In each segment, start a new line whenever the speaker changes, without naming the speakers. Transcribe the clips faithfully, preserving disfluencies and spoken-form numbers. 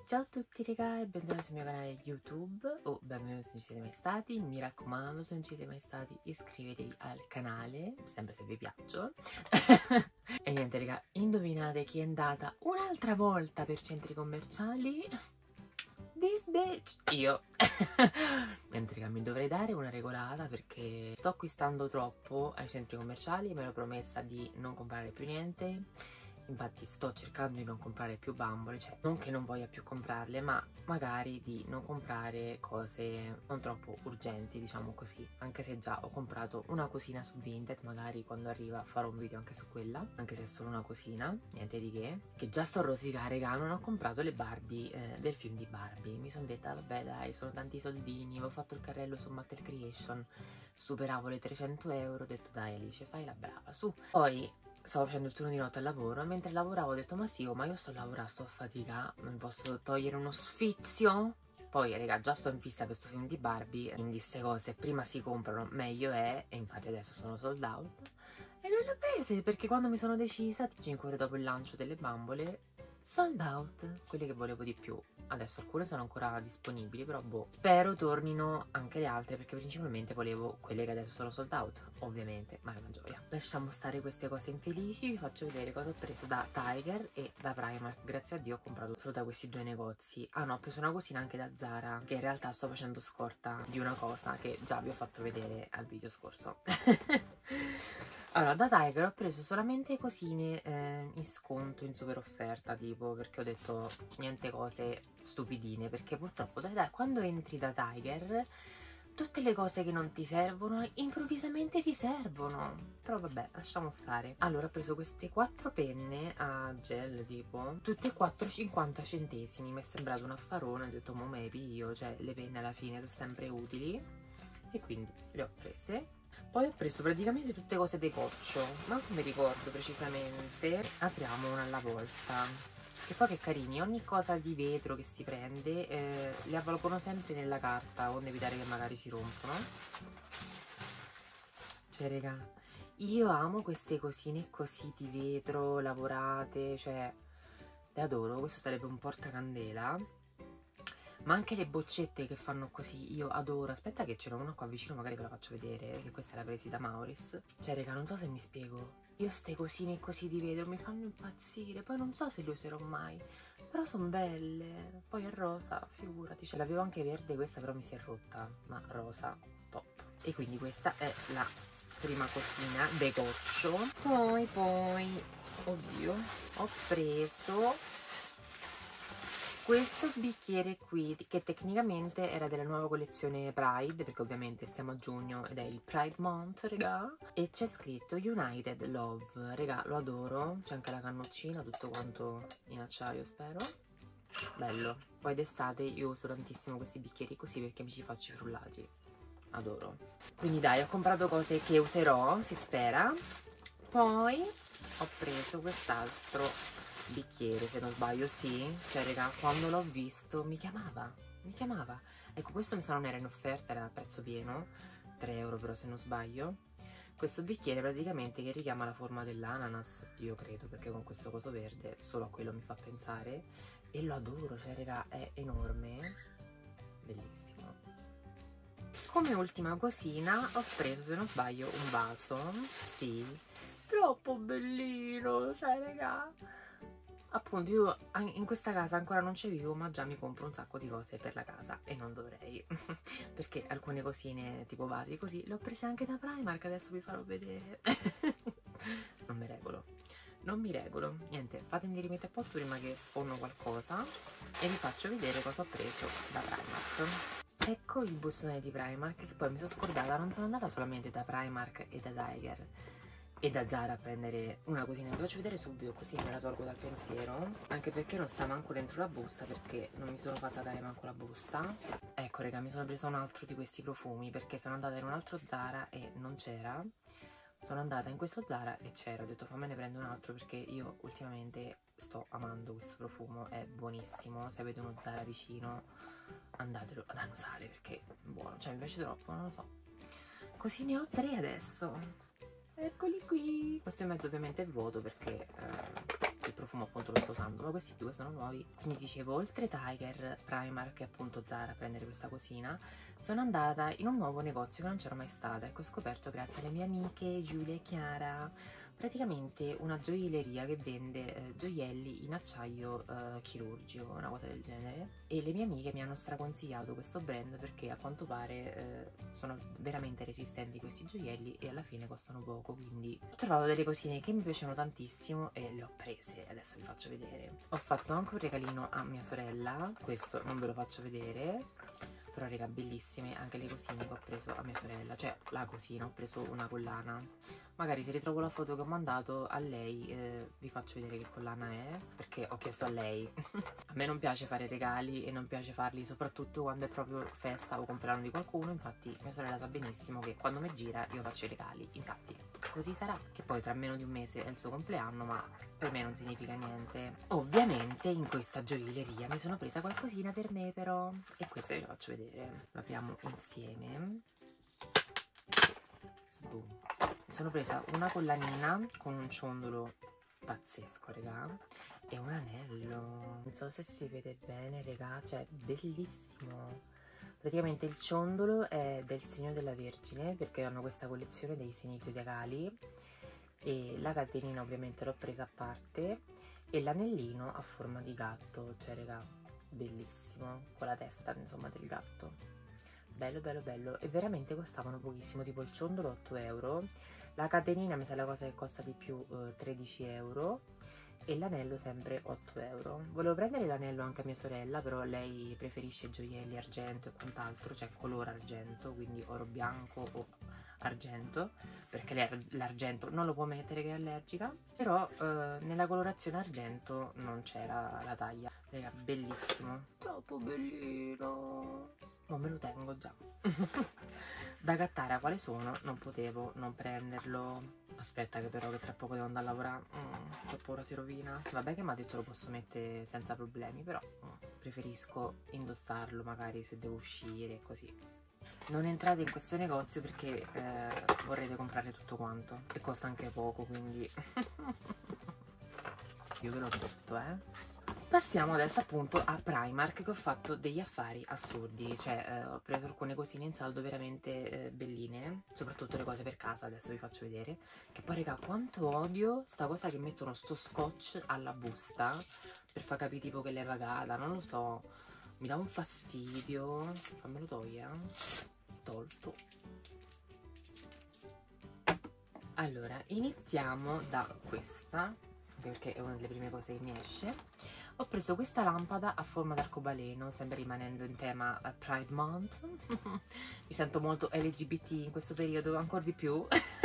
Ciao a tutti raga e benvenuti sul mio canale YouTube o oh, benvenuti se non siete mai stati. Mi raccomando, se non siete mai stati iscrivetevi al canale, sempre se vi piaccio. E niente raga, indovinate chi è andata un'altra volta per centri commerciali? This bitch! Io. Niente raga, mi dovrei dare una regolata perché sto acquistando troppo ai centri commerciali. Me l'ho promessa di non comprare più niente. Infatti sto cercando di non comprare più bambole, cioè non che non voglia più comprarle, ma magari di non comprare cose non troppo urgenti, diciamo così. Anche se già ho comprato una cosina su Vinted, magari quando arriva farò un video anche su quella, anche se è solo una cosina, niente di che. Che già sto a rosicare, raga, non ho comprato le Barbie eh, del film di Barbie. Mi sono detta, vabbè dai, sono tanti soldini, avevo fatto il carrello su Mattel Creation, superavo le trecento euro, ho detto dai Alice, fai la brava, su. Poi stavo facendo il turno di notte al lavoro e mentre lavoravo ho detto ma sì, oh, ma io sto a lavorare, sto a fatica, non posso togliere uno sfizio? Poi raga, già sto in fissa per questo film di Barbie, quindi queste cose prima si comprano meglio è, e infatti adesso sono sold out e non le ho prese perché quando mi sono decisa, cinque ore dopo il lancio delle bambole, sold out, quelle che volevo di più. Adesso alcune sono ancora disponibili, però boh, spero tornino anche le altre perché principalmente volevo quelle che adesso sono sold out, ovviamente, ma è una gioia. Lasciamo stare queste cose infelici, vi faccio vedere cosa ho preso da Tiger e da Primark. Grazie a Dio ho comprato solo da questi due negozi. Ah no, ho preso una cosina anche da Zara, che in realtà sto facendo scorta di una cosa che già vi ho fatto vedere al video scorso. Allora, da Tiger ho preso solamente cosine eh, in sconto, in super offerta, tipo, perché ho detto niente cose stupidine, perché purtroppo dai, dai, quando entri da Tiger tutte le cose che non ti servono improvvisamente ti servono. Però vabbè, lasciamo stare. Allora ho preso queste quattro penne a gel tipo, tutte e quattro cinquanta centesimi. Mi è sembrato un affarone, ho detto mo me le piglio, cioè le penne alla fine sono sempre utili e quindi le ho prese. Poi ho preso praticamente tutte cose decoccio, ma non mi ricordo precisamente. Apriamo una alla volta. E poi che carini, ogni cosa di vetro che si prende eh, le avvolgono sempre nella carta, onde evitare che magari si rompono. Cioè raga, io amo queste cosine così di vetro, lavorate, cioè le adoro. Questo sarebbe un portacandela. Ma anche le boccette che fanno così, io adoro. Aspetta che ce n'è una qua vicino, magari ve la faccio vedere, che questa è la presa da Maurice. Cioè raga, non so se mi spiego, io ste cosine così di vetro mi fanno impazzire. Poi non so se le userò mai, però sono belle. Poi è rosa, figurati. Ce l'avevo anche verde, questa però mi si è rotta, ma rosa, top. E quindi questa è la prima cosina decoccio. Poi, poi, oddio, ho preso questo bicchiere qui, che tecnicamente era della nuova collezione Pride, perché ovviamente stiamo a giugno ed è il Pride Month, raga. E c'è scritto United Love, raga, lo adoro. C'è anche la cannoncina, tutto quanto in acciaio, spero. Bello. Poi d'estate io uso tantissimo questi bicchieri così perché mi ci faccio i frullati. Adoro. Quindi dai, ho comprato cose che userò, si spera. Poi ho preso quest'altro bicchiere, se non sbaglio, sì, cioè raga, quando l'ho visto mi chiamava, mi chiamava. Ecco, questo mi sa non era in offerta, era a prezzo pieno, tre euro però se non sbaglio. Questo bicchiere praticamente che richiama la forma dell'ananas, io credo, perché con questo coso verde solo a quello mi fa pensare, e lo adoro, cioè raga, è enorme, bellissimo. Come ultima cosina ho preso, se non sbaglio, un vaso, sì, troppo bellino, cioè raga. Appunto io in questa casa ancora non ci vivo, ma già mi compro un sacco di cose per la casa e non dovrei perché alcune cosine tipo vasi così le ho prese anche da Primark, adesso vi farò vedere. Non mi regolo, non mi regolo. Niente, fatemi rimettere a posto prima che sfondo qualcosa e vi faccio vedere cosa ho preso da Primark. Ecco il bustone di Primark, che poi mi sono scordata, non sono andata solamente da Primark e da Tiger e da Zara a prendere una cosina. Vi faccio vedere subito così me la tolgo dal pensiero, anche perché non sta manco dentro la busta, perché non mi sono fatta dare manco la busta. Ecco raga, mi sono presa un altro di questi profumi perché sono andata in un altro Zara e non c'era. Sono andata in questo Zara e c'era, ho detto fammene prendere un altro perché io ultimamente sto amando questo profumo, è buonissimo. Se avete uno Zara vicino andatelo ad annusare perché è buono, cioè mi piace troppo, non lo so. Così ne ho tre adesso. Eccoli qui. Questo in mezzo ovviamente è vuoto perché eh, il profumo appunto lo sto usando, ma questi due sono nuovi. Quindi dicevo, oltre Tiger, Primark e appunto Zara a prendere questa cosina, sono andata in un nuovo negozio che non c'ero mai stata e che ho scoperto grazie alle mie amiche Giulia e Chiara, praticamente una gioielleria che vende eh, gioielli in acciaio eh, chirurgico, una cosa del genere, e le mie amiche mi hanno straconsigliato questo brand perché a quanto pare eh, sono veramente resistenti questi gioielli e alla fine costano poco, quindi ho trovato delle cosine che mi piacciono tantissimo e le ho prese, adesso vi faccio vedere. Ho fatto anche un regalino a mia sorella, questo non ve lo faccio vedere, però raga, bellissime anche le cosine che ho preso a mia sorella, cioè la cosina, ho preso una collana, magari se ritrovo la foto che ho mandato a lei eh, vi faccio vedere che collana è, perché ho chiesto a lei. A me non piace fare regali e non piace farli soprattutto quando è proprio festa o compleanno di qualcuno, infatti mia sorella sa benissimo che quando mi gira io faccio i regali, infatti così sarà, che poi tra meno di un mese è il suo compleanno, ma per me non significa niente. Ovviamente in questa gioielleria mi sono presa qualcosina per me però, e questa vi faccio vedere, lo apriamo insieme. Sboom. Mi sono presa una collanina con un ciondolo pazzesco, raga, e un anello, non so se si vede bene, raga, cioè bellissimo. Praticamente il ciondolo è del segno della Vergine, perché hanno questa collezione dei segni zodiacali, e la catenina ovviamente l'ho presa a parte, e l'anellino a forma di gatto, cioè raga, bellissimo, con la testa insomma del gatto. Bello bello bello, e veramente costavano pochissimo, tipo il ciondolo otto euro, la catenina mi sa la cosa che costa di più eh, tredici euro, e l'anello sempre otto euro. Volevo prendere l'anello anche a mia sorella, però lei preferisce gioielli argento e quant'altro, cioè colore argento, quindi oro bianco o argento, perché lei l'argento non lo può mettere che è allergica, però eh, nella colorazione argento non c'era la taglia. Raga, bellissimo, troppo bellino, ma me lo tengo già. Da Gattara quale sono non potevo non prenderlo. Aspetta che però che tra poco devo andare a lavorare, mm, che ora si rovina. Vabbè che mi ha detto lo posso mettere senza problemi, però mm, preferisco indossarlo magari se devo uscire e così. Non entrate in questo negozio perché eh, vorrete comprare tutto quanto e costa anche poco, quindi io ve l'ho detto, eh. Passiamo adesso appunto a Primark, che ho fatto degli affari assurdi, cioè eh, ho preso alcune cosine in saldo veramente eh, belline, soprattutto le cose per casa, adesso vi faccio vedere, che poi raga quanto odio sta cosa che mettono sto scotch alla busta per far capire tipo che l'hai pagata, non lo so, mi dà un fastidio, fammelo togliere, tolto. Allora, iniziamo da questa, perché è una delle prime cose che mi esce. Ho preso questa lampada a forma d'arcobaleno, sempre rimanendo in tema uh, Pride Month. Mi sento molto L G B T in questo periodo, ancora di più.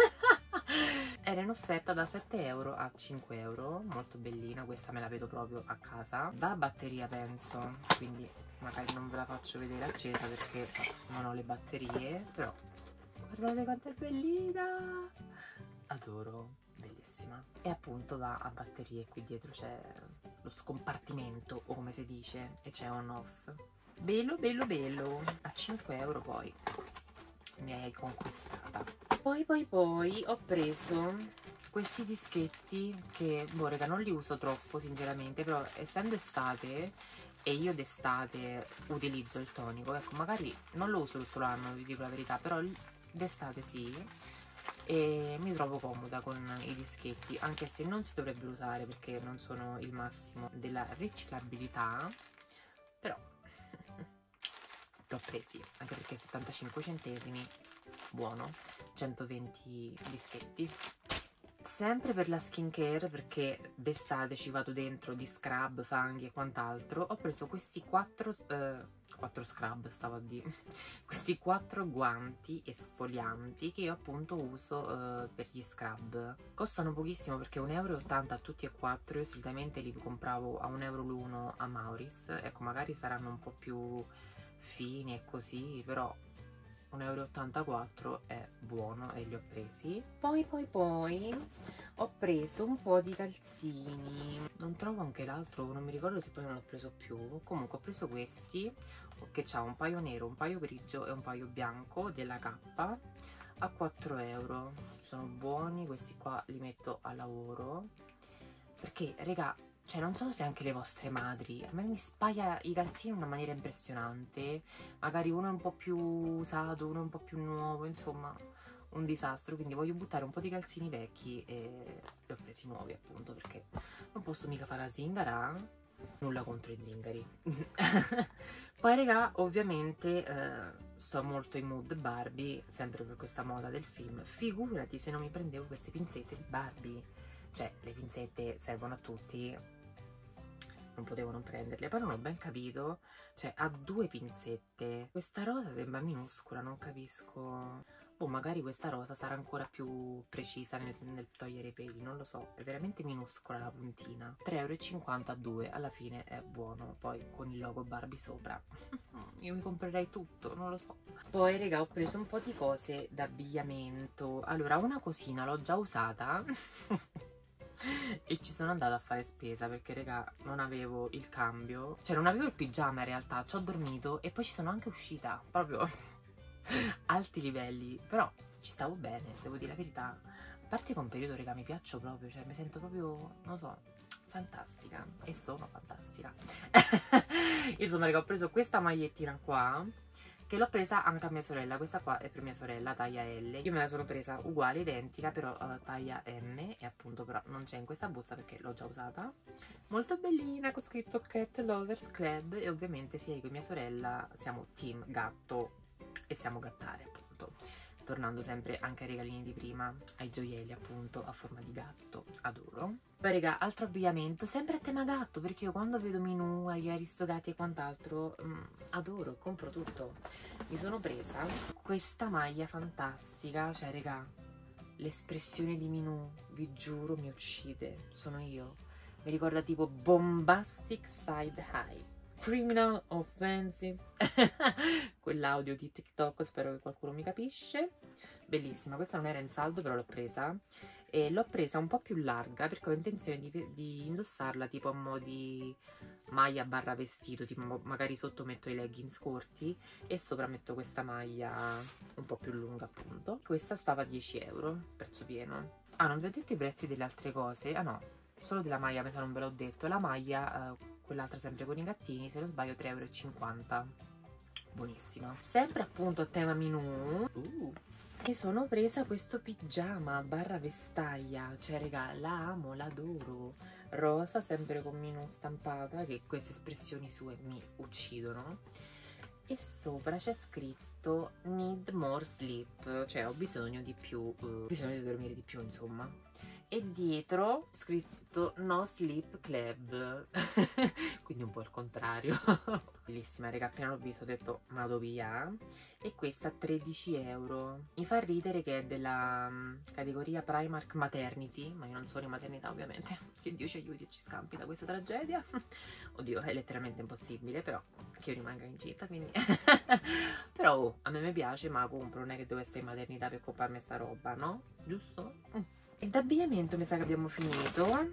Era in offerta da sette euro a cinque euro, molto bellina, questa me la vedo proprio a casa. Va a batteria penso, quindi magari non ve la faccio vedere accesa perché non ho le batterie, però guardate quanto è bellina! Adoro, bellissima. E appunto va a batterie, qui dietro c'è lo scompartimento, o come si dice, e c'è on off. Bello bello bello, a cinque euro poi mi hai conquistata. Poi poi poi ho preso questi dischetti che, boh raga, non li uso troppo sinceramente, però essendo estate e io d'estate utilizzo il tonico, ecco, magari non lo uso tutto l'anno, vi dico la verità, però d'estate sì, e mi trovo comoda con i dischetti, anche se non si dovrebbero usare perché non sono il massimo della riciclabilità, però l'ho presi, anche perché settantacinque centesimi, buono, centoventi dischetti. Sempre per la skincare, perché d'estate ci vado dentro di scrub, fanghi e quant'altro, ho preso questi quattro, eh, quattro scrub, stavo a dire, questi quattro guanti esfolianti che io appunto uso eh, per gli scrub. Costano pochissimo perché un euro e ottanta a tutti e quattro, io solitamente li compravo a un euro l'uno a Mauris, ecco magari saranno un po' più fini e così, però un euro e ottantaquattro è buono e li ho presi. Poi poi poi ho preso un po' di calzini, non trovo anche l'altro, non mi ricordo se poi non l'ho preso più, comunque ho preso questi che c'ha un paio nero, un paio grigio e un paio bianco della K a quattro euro, sono buoni, questi qua li metto a lavoro perché raga, cioè non so se anche le vostre madri, a me mi spaia i calzini in una maniera impressionante, magari uno è un po' più usato, uno è un po' più nuovo, insomma un disastro, quindi voglio buttare un po' di calzini vecchi e li ho presi nuovi appunto, perché non posso mica fare la zingara, nulla contro i zingari. Poi raga, ovviamente eh, sto molto in mood Barbie, sempre per questa moda del film. Figurati se non mi prendevo queste pinzette di Barbie, cioè le pinzette servono a tutti, non potevo non prenderle, poi non ho ben capito, cioè ha due pinzette, questa rosa sembra minuscola, non capisco. O magari questa rosa sarà ancora più precisa nel, nel togliere i peli, non lo so, è veramente minuscola la puntina. tre euro e cinquantadue, alla fine è buono, poi con il logo Barbie sopra. Io mi comprerei tutto, non lo so. Poi raga, ho preso un po' di cose d'abbigliamento. Allora, una cosina l'ho già usata e ci sono andata a fare spesa perché raga non avevo il cambio, cioè non avevo il pigiama in realtà, ci ho dormito e poi ci sono anche uscita, proprio alti livelli, però ci stavo bene, devo dire la verità. A parte che un periodo raga mi piaccio proprio, cioè mi sento proprio, non lo so, fantastica, e sono fantastica. Insomma raga, ho preso questa magliettina qua che l'ho presa anche a mia sorella, questa qua è per mia sorella, taglia L. Io me la sono presa uguale, identica, però uh, taglia M, e appunto però non c'è in questa busta perché l'ho già usata. Molto bellina, con scritto Cat Lovers Club, e ovviamente sia io che mia sorella siamo team gatto e siamo gattare appunto, tornando sempre anche ai regalini di prima, ai gioielli appunto a forma di gatto, adoro. Poi raga, altro abbigliamento sempre a tema gatto, perché io quando vedo Minù, gli Aristogatti e quant'altro mm, adoro, compro tutto. Mi sono presa questa maglia fantastica, cioè raga, l'espressione di Minù, vi giuro mi uccide, sono io, mi ricorda tipo Bombastic Side High, Criminal Offensive, quell'audio di TikTok, spero che qualcuno mi capisce. Bellissima, questa non era in saldo però l'ho presa, e l'ho presa un po' più larga perché ho intenzione di, di indossarla tipo a mo' di maglia barra vestito, tipo magari sotto metto i leggings corti e sopra metto questa maglia un po' più lunga appunto. Questa stava a dieci euro, prezzo pieno. Ah, non vi ho detto i prezzi delle altre cose, ah no, solo della maglia mi sa non ve l'ho detto. La maglia, eh, quell'altra sempre con i gattini, se non sbaglio tre euro e cinquanta, buonissima. Sempre appunto a tema Minù, uh, mi sono presa questo pigiama barra vestaglia, cioè raga, la amo, l'adoro, rosa, sempre con Minù stampata, che queste espressioni sue mi uccidono, e sopra c'è scritto need more sleep, cioè ho bisogno di più, uh, bisogno di dormire di più insomma, e dietro scritto no sleep club, quindi un po' il contrario. Bellissima raga, appena l'ho visto ho detto vado via. E questa tredici euro, mi fa ridere che è della um, categoria Primark Maternity, ma io non sono in maternità ovviamente, che Dio ci aiuti e ci scampi da questa tragedia. Oddio, è letteralmente impossibile però che io rimanga incinta, quindi però oh, a me mi piace, ma compro, non è che devo essere in maternità per comprarmi sta roba, no? Giusto? Mm. E d'abbigliamento mi sa che abbiamo finito.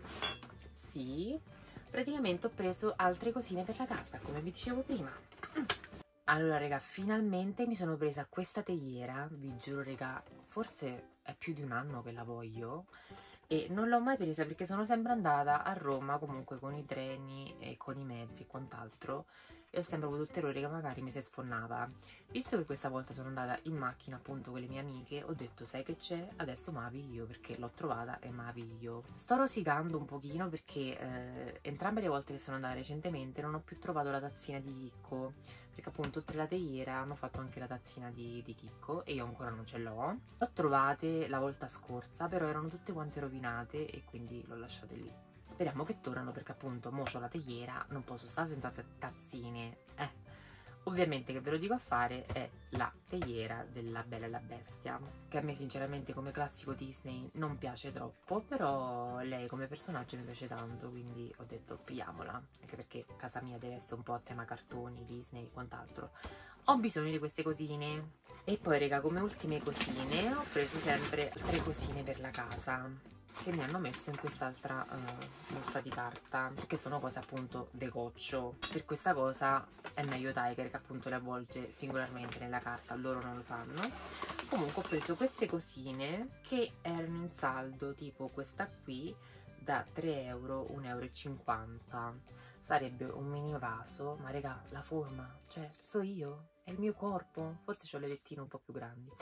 Sì, praticamente ho preso altre cosine per la casa, come vi dicevo prima. Allora raga, finalmente mi sono presa questa teiera, vi giuro raga, forse è più di un anno che la voglio e non l'ho mai presa perché sono sempre andata a Roma comunque con i treni e con i mezzi e quant'altro, e ho sempre avuto il terrore che magari mi si sfonnava. Visto che questa volta sono andata in macchina appunto con le mie amiche, ho detto sai che c'è, adesso m'avvio, perché l'ho trovata e m'avvio. Sto rosicando un pochino perché eh, entrambe le volte che sono andata recentemente non ho più trovato la tazzina di Chicco, perché appunto oltre la teiera hanno fatto anche la tazzina di, di Chicco e io ancora non ce l'ho. L'ho trovate la volta scorsa, però erano tutte quante rovinate e quindi l'ho lasciate lì. Speriamo che tornano perché appunto mo c'ho la teiera, non posso stare senza tazzine. Eh, ovviamente che ve lo dico a fare è la teiera della Bella e la Bestia, che a me sinceramente come classico Disney non piace troppo, però lei come personaggio mi piace tanto, quindi ho detto pigliamola, anche perché casa mia deve essere un po' a tema cartoni, Disney e quant'altro. Ho bisogno di queste cosine. E poi raga, come ultime cosine ho preso sempre tre cosine per la casa che mi hanno messo in quest'altra uh, busta di carta, che sono cose appunto decoccio. Per questa cosa è meglio Tiger che appunto le avvolge singolarmente nella carta, loro non lo fanno. Comunque ho preso queste cosine che erano in saldo, tipo questa qui da tre euro, un euro e cinquanta. Sarebbe un mini vaso, ma raga, la forma, cioè, so io, è il mio corpo, forse ho le lettine un po' più grandi.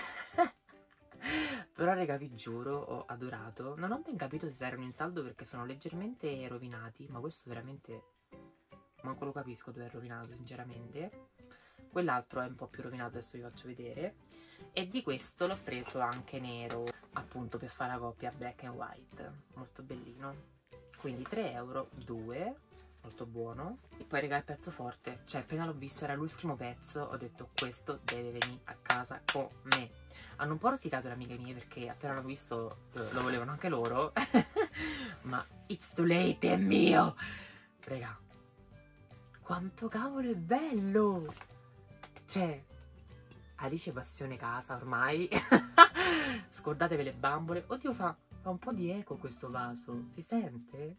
Però raga, vi giuro, ho adorato. Non ho ben capito se erano in saldo perché sono leggermente rovinati, ma questo veramente manco lo capisco dove è rovinato, sinceramente. Quell'altro è un po' più rovinato, adesso vi faccio vedere. E di questo l'ho preso anche nero, appunto per fare la coppia black and white, molto bellino. Quindi tre euro, due, molto buono. E poi raga, il pezzo forte, cioè appena l'ho visto era l'ultimo pezzo, ho detto questo deve venire a casa con me. Hanno un po' rosicato le amiche mie perché appena l'ho visto eh, lo volevano anche loro. Ma it's too late, è mio! Raga, quanto cavolo è bello! Cioè, Alice passione casa ormai. Scordatevi le bambole. Oddio, fa, fa un po' di eco questo vaso, si sente?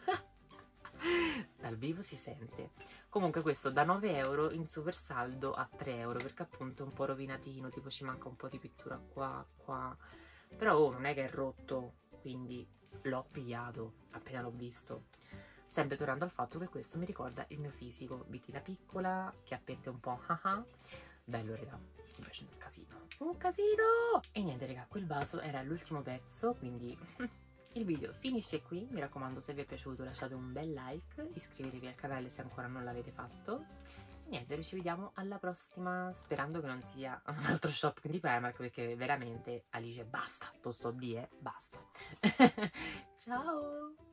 Dal vivo si sente. Comunque questo da nove euro in super saldo a tre euro, perché appunto è un po' rovinatino, tipo ci manca un po' di pittura qua, qua. Però oh, non è che è rotto, quindi l'ho pigliato appena l'ho visto. Sempre tornando al fatto che questo mi ricorda il mio fisico, bitina piccola, chiappette un po' haha. Bello raga, mi piace un casino, un casino! E niente raga, quel vaso era l'ultimo pezzo, quindi il video finisce qui. Mi raccomando, se vi è piaciuto lasciate un bel like, iscrivetevi al canale se ancora non l'avete fatto. E niente, noi ci vediamo alla prossima, sperando che non sia un altro shopping di Primark, perché veramente Alice basta, tosto die, basta. Ciao!